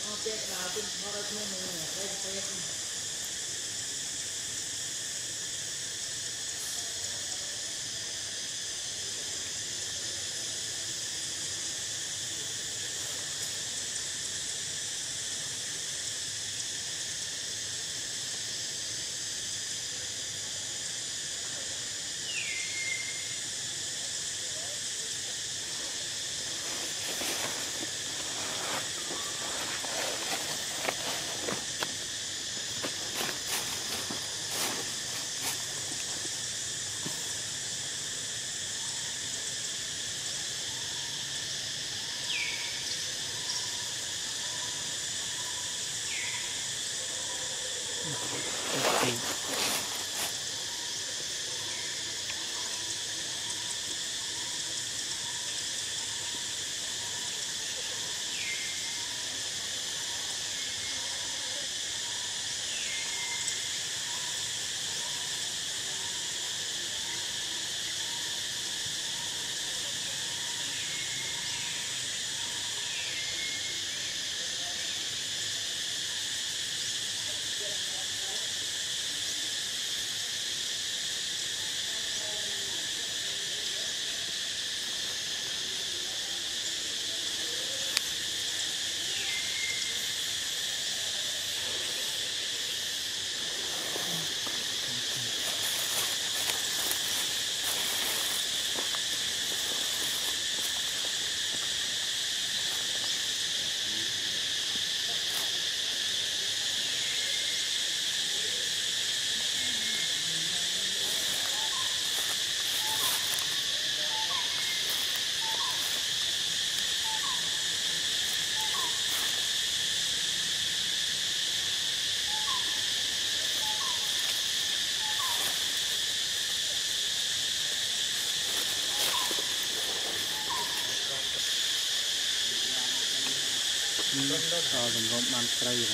Rộng bàn cây này.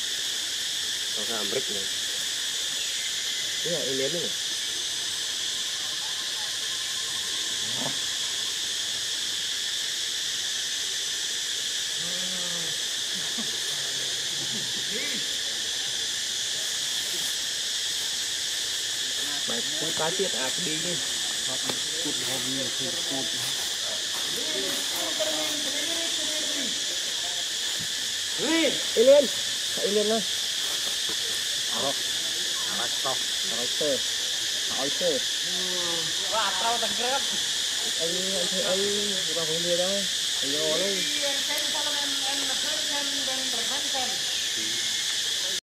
Có cái brick này. Cái này em này. Bài cũng cá tiết à cái đi đi. Họ cút hồn nhiều thì cút. Lên chạy lên thôi. Hỏi sơ. Và tao tầng rớt. Anh thấy anh vào phòng đi đâu? Anh vô lấy.